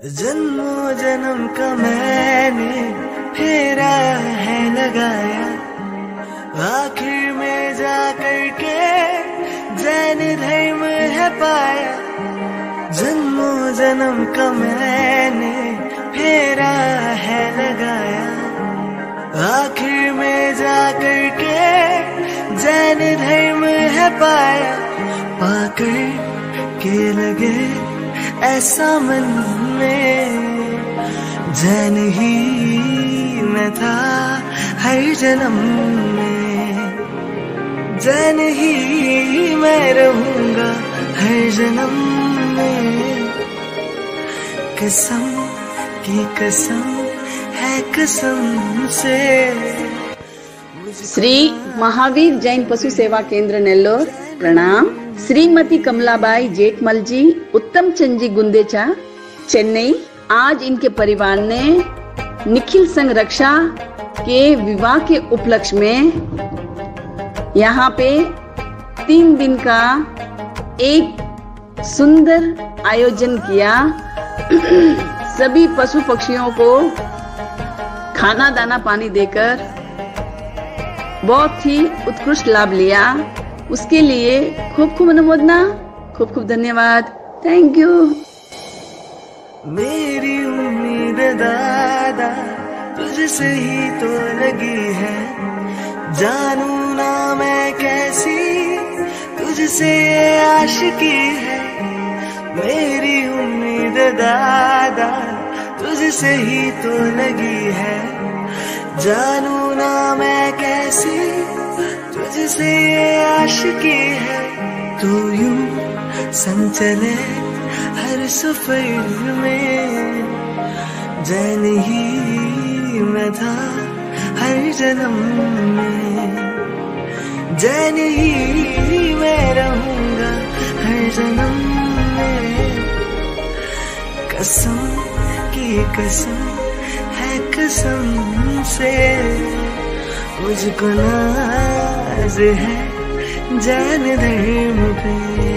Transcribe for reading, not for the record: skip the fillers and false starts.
जन्मों जन्म का मैंने फेरा है लगाया, आखिर में जा करके जैन धर्म है पाया। जन्मों जन्म का मैंने फेरा है लगाया, आखिर में जा करके जैन धर्म है पाया। पाकर के लगे ऐसा मन में, जैन ही मैं था हर जन्म में, जैन ही मैं रहूंगा हर जन्म में। कसम की कसम है कसम से। श्री महावीर जैन पशु सेवा केंद्र नेल्लोर प्रणाम। श्रीमती कमलाबाई जेठमल जी, उत्तम चंद जी गुंदेचा, चेन्नई। आज इनके परिवार ने निखिल संघ रक्षा के विवाह के उपलक्ष्य में यहाँ पे 3 दिन का एक सुंदर आयोजन किया। सभी पशु पक्षियों को खाना दाना पानी देकर बहुत ही उत्कृष्ट लाभ लिया। उसके लिए खूब खूब अनुमोदना, खूब खूब धन्यवाद। Thank you. मेरी उम्मीद दादा तुझसे ही तो लगी है, जानू ना मैं कैसी तुझसे आशिकी है। मेरी उम्मीद दादा तुझसे ही तो लगी है, जानू ना मैं कैसी तुझसे आशिकी है। तू यूं संग चले हर सफर में, जैन ही मैं था हर जन्म में, जैन ही मैं रहूंगा हर जन्म में। कसम की कसम है कसम से, मुझको नाज है जैन धर्म पे।